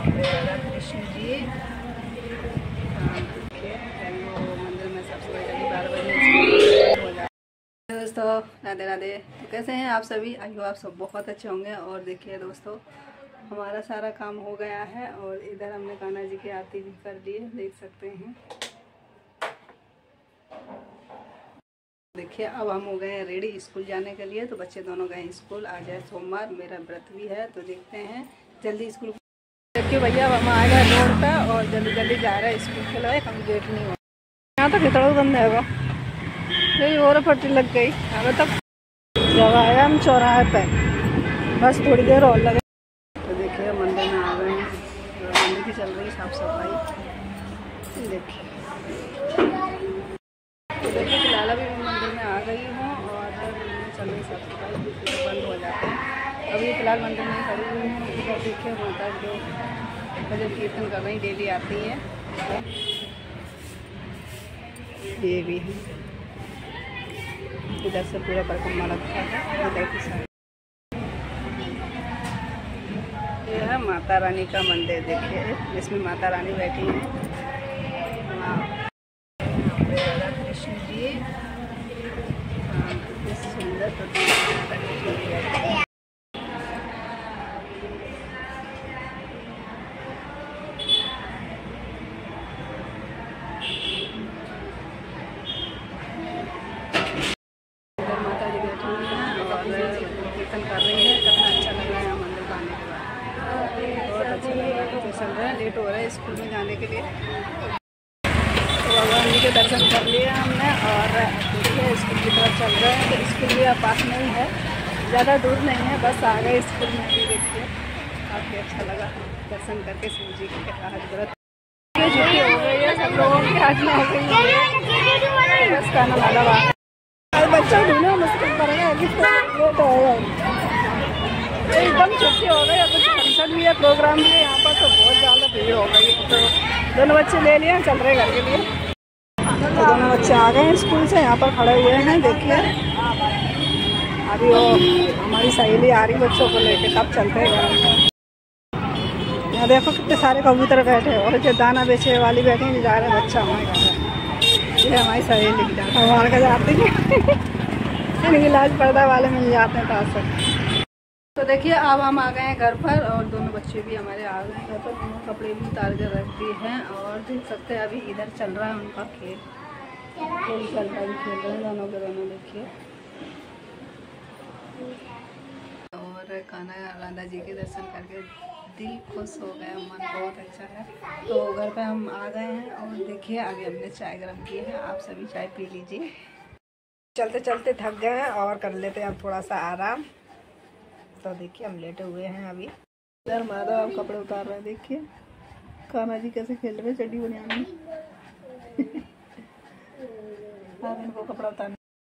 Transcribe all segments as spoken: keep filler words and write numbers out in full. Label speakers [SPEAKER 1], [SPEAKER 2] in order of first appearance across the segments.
[SPEAKER 1] राधा कृष्ण जी मंदिर में सबसे बड़ी बारह बजे हो जाए। दोस्तों राधे राधे। तो कैसे हैं आप सभी? आई हो आप सब बहुत अच्छे होंगे। और देखिए दोस्तों, हमारा सारा काम हो गया है और इधर हमने कान्हा जी की आरती भी कर ली है, देख सकते हैं। देखिए अब हम हो गए हैं रेडी स्कूल जाने के लिए। तो बच्चे दोनों गए स्कूल, आज है सोमवार, मेरा व्रत भी है। तो देखते हैं जल्दी स्कूल। देखिए भैया अब हम आ गए रोड पे और जल्दी जल्दी जा रहे हैं स्कूल के लिए। हम गेट नहीं हो यहाँ तक इतना बंद है वो, यही और पट्टी लग गई अभी तक। जब आया हम चौराहे पे, बस थोड़ी देर और लगे। तो देखिए मंदिर में आ गए हैं, मंदिर की चल रही साफ सफाई। देखिए तो देखिए फिलहाल अभी मैं मंदिर में आ गई हूँ और चल रही साफ सफाई, बंद हो जाते हैं। अभी फिलहाल मंदिर में खड़ी हुई हूँ। इधर देखिए माता जो भजन कीर्तन कर रही डेली आती है, ये भी है। इधर से पूरा परिक्रमा रखा है। इधर की साइड ये है माता रानी का मंदिर। देखिए जिसमें माता रानी बैठी है। राधा कृष्ण जी सुंदर माता जी बैठी हुई हैं और कीर्तन कर रही है। कितना अच्छा लग रहा है मंदिर में आने के बाद, बहुत अच्छा लग रहा है। तो चल रहे हैं, लेट हो रहा है स्कूल में जाने के लिए। तो भगवान जी के दर्शन कर लिए हमने और देखिए स्कूल की तरफ चल रहे हैं। तो स्कूल भी पास में ही है, ज़्यादा दूर नहीं है, बस आ गए स्कूल में भी। देखिए काफ़ी अच्छा लगा दर्शन करके शिव जी के। आज व्रत छुट्टी हो गई है सब लोगों की, आज में हो गई है। बस खाना वाला बात बच्चा ढूंढना मुश्किल पड़ेगा, लेट हो गया एकदम। छुट्टी हो गई, कुछ फंक्शन भी है, प्रोग्राम भी है यहाँ पर, तो बहुत ज़्यादा भीड़ हो गई। तो दोनों बच्चे ले लिए, चल रहे घर के लिए। तो दोनों बच्चे आ गए हैं स्कूल से, यहाँ पर खड़े हुए हैं। देखिए अभी वो हमारी सहेली आ रही बच्चों को लेके, तब चलते हैं घर। यहाँ देखो कितने सारे कबूतर बैठे और जो दाना बेचे वाली बैठी हैं, जा रहे हैं बच्चा हमारे घर। ये हमारी सहेली की जाती है, हमारे घर जाती है। इनकी लाज पर्दा वाले मिल जाते हैं पास से। तो देखिए अब हम आ गए हैं घर पर और दोनों बच्चे भी हमारे आ गए हैं घर पर। दोनों कपड़े भी उतार कर रख दिए हैं और देख सकते हैं अभी इधर चल रहा है उनका खेल। खेल चल रहा है, खेल रहे हैं दोनों के दोनों। देखिए और कान्हा राधा जी के दर्शन करके दिल खुश हो गया, मन बहुत अच्छा है। तो घर पे हम आ गए हैं और देखिए आगे हमने चाय गर्म की है, आप सभी चाय पी लीजिए। चलते चलते थक गए हैं और कर लेते हैं अब थोड़ा सा आराम। तो देखिए हम लेटे हुए हैं अभी। इधर माधव आप कपड़े उतार रहे हैं। देखिए कान्हा जी कैसे खेल रहे हैं चड्डी बनियान में। आप इनको कपड़ा उतारना।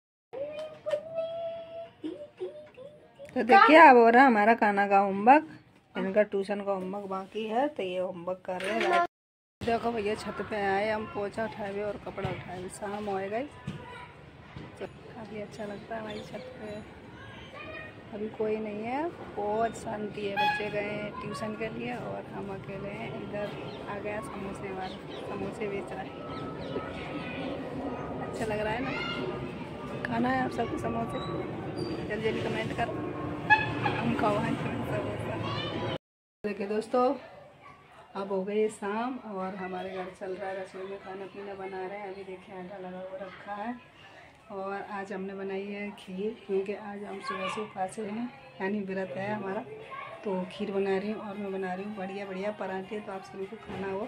[SPEAKER 1] तो देखिए अब हो रहा है हमारा कान्हा का होमवर्क। इनका ट्यूशन का होमवर्क बाकी है, तो ये होमवर्क कर रहे हैं। देखो भैया छत पे आए, हम पोछा उठाए और कपड़ा उठाए, शाम हो गई। तो काफ़ी अच्छा लगता है हमारी छत पे। अभी कोई नहीं है, बहुत शांति है। बच्चे गए ट्यूशन के लिए और हम अकेले हैं। इधर आ गया समोसे वाला, समोसे बेच रहा है। अच्छा लग रहा है ना, खाना है आप सबको समोसे। जल्दी जल्दी कमेंट कर, हम खाओ है समोसा। देखिए दोस्तों अब हो गई शाम और हमारे घर चल रहा है रसोई में खाना पीना बना रहे हैं। अभी देखिए आटा लगा हुआ रखा है और आज हमने बनाई है खीर, क्योंकि आज हम सुबह से उपास हैं, यानी व्रत है हमारा। तो खीर बना रही हूँ और मैं बना रही हूँ बढ़िया बढ़िया पराठे, तो आप सभी को खाना हो।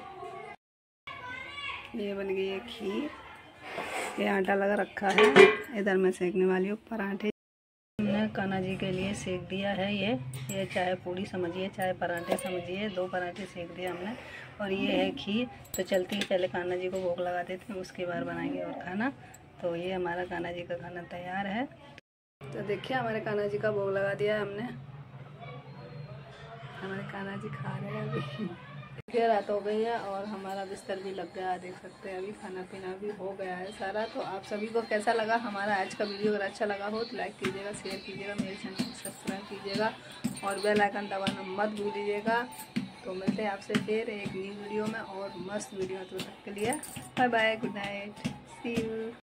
[SPEAKER 1] ये बन गई है खीर, ये आटा लगा रखा है। इधर मैं सेकने वाली हूँ पराठे। हमने कान्हा जी के लिए सेक दिया है। ये ये चाय पूड़ी समझिए, चाय पराठे समझिए, दो पराठे सेक दिए हमने। और ये है खीर। तो चलते ही पहले कान्हा जी को भोग लगा देते हैं, उसके बाद बनाएंगे और खाना। तो ये हमारा कान्हा जी का खाना तैयार है। तो देखिए हमारे कान्हा जी का भोग लगा दिया है हमने। हमारे कान्हा जी खा रहे हैं अभी। देखिए रात हो गई है और हमारा बिस्तर भी लग गया है, देख सकते हैं। अभी खाना पीना भी हो गया है सारा। तो आप सभी को कैसा लगा हमारा आज का वीडियो? अगर अच्छा लगा हो तो लाइक कीजिएगा, शेयर कीजिएगा, मेरे चैनल को सब्सक्राइब कीजिएगा और बेल आइकन दबाना मत भूलिएगा। तो मिलते हैं आपसे फिर एक न्यू वीडियो में और मस्त वीडियो। तो तक के लिए bye bye, good night, see you.